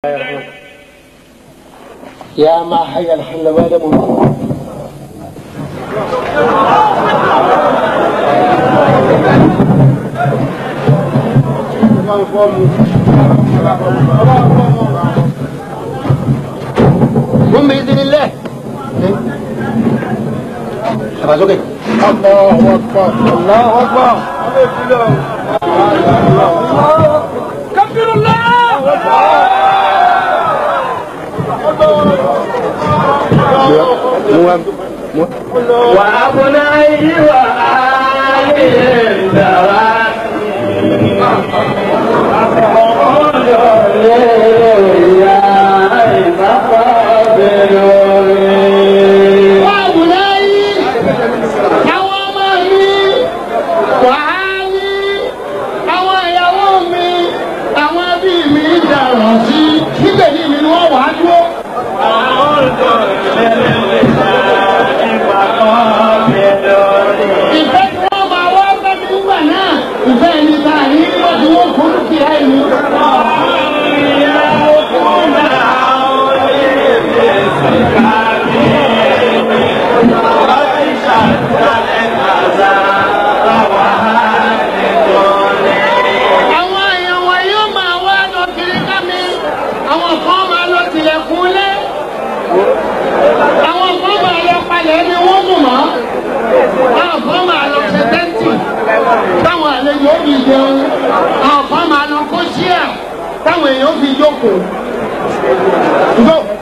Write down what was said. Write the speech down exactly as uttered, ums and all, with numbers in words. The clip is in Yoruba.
يا ما حي الحلوان من قم بإذن الله. الله أكبر الله أكبر كبر الله وأبنائي وآلهم táwọn èèyàn fi jókòó.